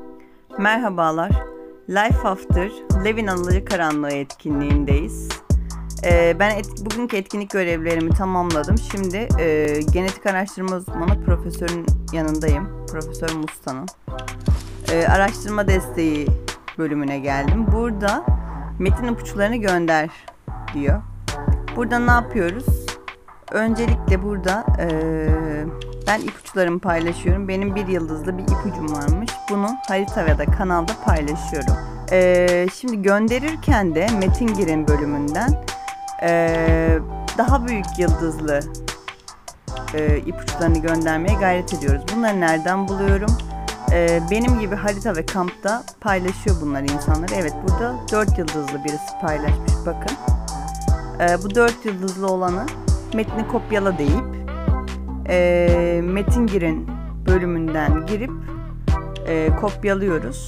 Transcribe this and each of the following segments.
Merhabalar. Life After Levin Alacakaranlığı etkinliğindeyiz. Bugünkü etkinlik görevlerimi tamamladım. Şimdi genetik araştırma uzmanı profesörün yanındayım. Profesör Musta'nın. Araştırma desteği bölümüne geldim. Burada metin ipuçlarını gönder diyor. Burada ne yapıyoruz? Öncelikle burada ben ipuçlarımı paylaşıyorum. Benim bir yıldızlı bir ipucum varmış. Bunu harita ve da kanalda paylaşıyorum. Şimdi gönderirken de Metin Girin bölümünden daha büyük yıldızlı ipuçlarını göndermeye gayret ediyoruz. Bunları nereden buluyorum? Benim gibi harita ve kampta paylaşıyor bunlar insanlar. Evet, burada 4 yıldızlı birisi paylaşmış. Bakın. Bu 4 yıldızlı olanı metni kopyala deyip Metin Girin bölümünden girip kopyalıyoruz.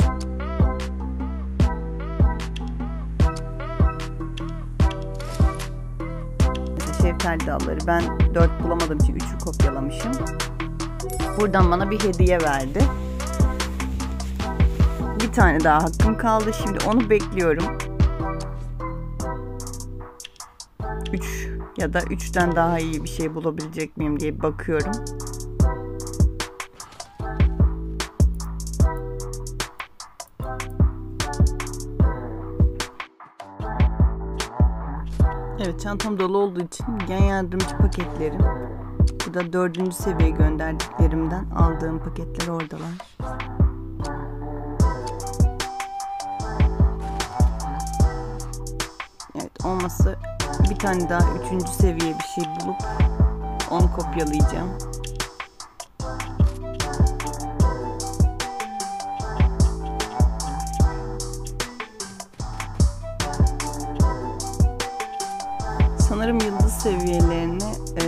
Mesela şeftali dalları ben 4 bulamadığım için 3'ü kopyalamışım. Buradan bana bir hediye verdi. Bir tane daha hakkım kaldı. Şimdi onu bekliyorum. 3 ya da 3'ten daha iyi bir şey bulabilecek miyim diye bakıyorum. Evet, çantam dolu olduğu için gen yardımcı paketlerim. Burada 4. seviye gönderdiklerimden aldığım paketler oradalar. Evet, olması bir tane daha 3. seviye bir şey bulup onu kopyalayacağım. Sanırım yıldız seviyelerini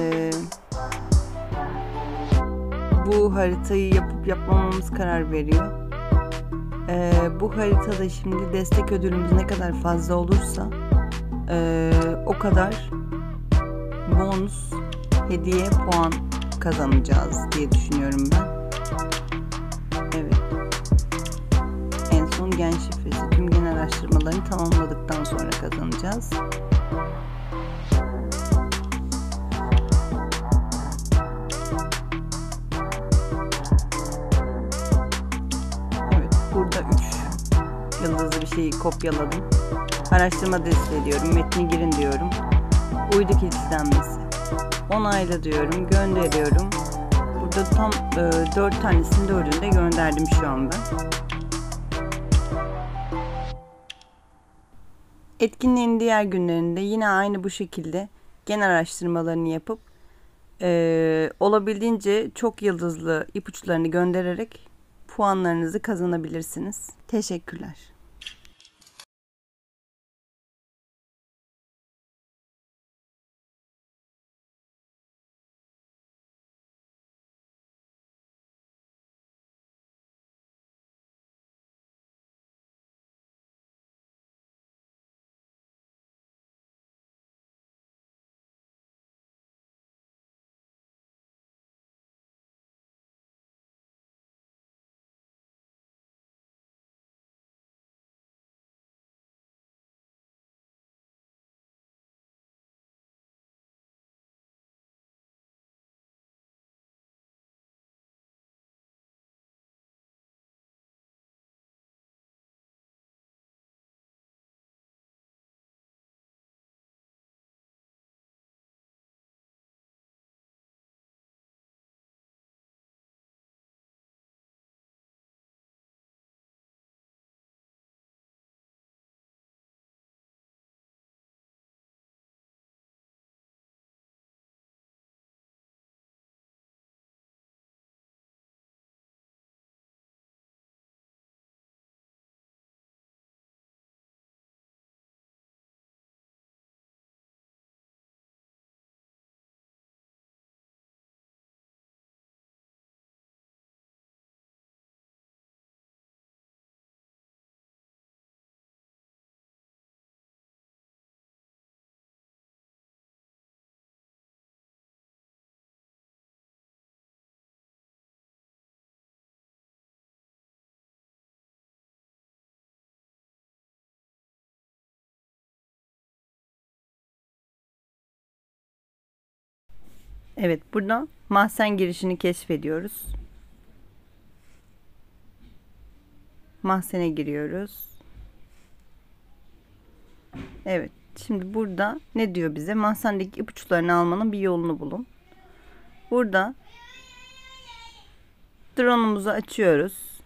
bu haritayı yapıp yapmamamız karar veriyor. Bu haritada şimdi destek ödülümüz ne kadar fazla olursa o kadar bonus hediye puan kazanacağız diye düşünüyorum ben. Evet. En son gen şifresi. Tüm gen araştırmalarını tamamladıktan sonra kazanacağız. Evet. Burada 3 yıldızlı bir şeyi kopyaladım. Araştırma desteği diyorum. Metni girin diyorum. Uydu kilitlenmesi. Onayla diyorum. Gönderiyorum. Burada tam 4 tanesini 4'ünü de gönderdim şu anda. Etkinliğin diğer günlerinde yine aynı bu şekilde gen araştırmalarını yapıp olabildiğince çok yıldızlı ipuçlarını göndererek puanlarınızı kazanabilirsiniz. Teşekkürler. Evet, burada mahzen girişini keşfediyoruz. Mahzene giriyoruz. Evet. Şimdi burada ne diyor bize? Mahzendeki ipuçlarını almanın bir yolunu bulun. Burada drone'umuzu açıyoruz.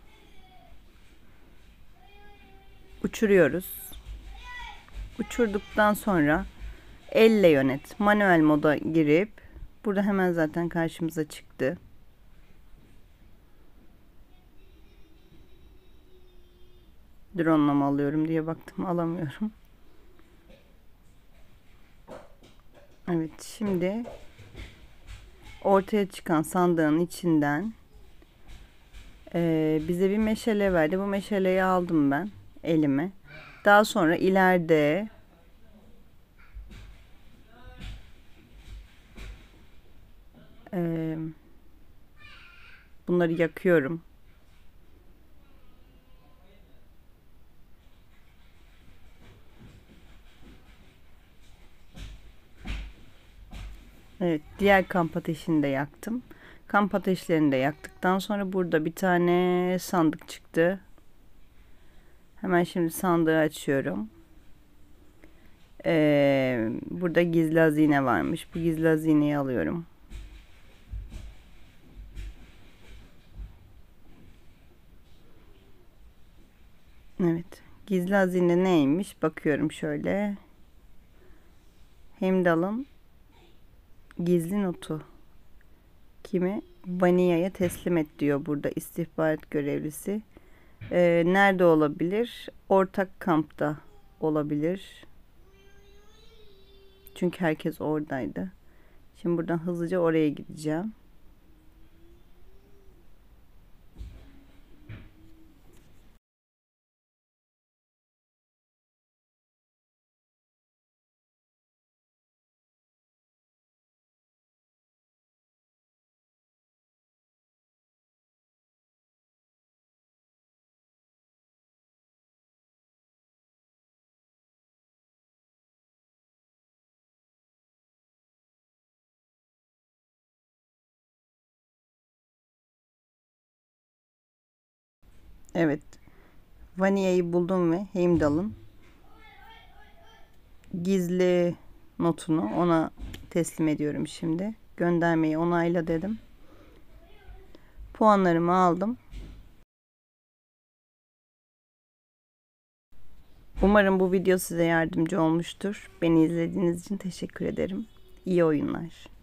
Uçuruyoruz. Uçurduktan sonra elle yönet. Manuel moda girip burada hemen zaten karşımıza çıktı. Drone'la mı alıyorum diye baktım, alamıyorum. Evet, şimdi ortaya çıkan sandığın içinden bize bir meşale verdi. Bu meşaleyi aldım ben elime. Daha sonra ileride bunları yakıyorum. Evet, diğer kamp ateşini de yaktım. Kamp ateşlerini de yaktıktan sonra burada bir tane sandık çıktı. Hemen şimdi sandığı açıyorum. Burada gizli hazine varmış. Bu gizli hazineyi alıyorum. Evet. Gizli hazine neymiş? Bakıyorum şöyle. Heimdall'ın gizli notu. Kimi? Vania'ya teslim et diyor burada istihbarat görevlisi. Nerede olabilir? Ortak kampta olabilir. Çünkü herkes oradaydı. Şimdi buradan hızlıca oraya gideceğim. Evet. Vania'yı buldum ve Heimdall'ın gizli notunu ona teslim ediyorum şimdi. Göndermeyi onayla dedim. Puanlarımı aldım. Umarım bu video size yardımcı olmuştur. Beni izlediğiniz için teşekkür ederim. İyi oyunlar.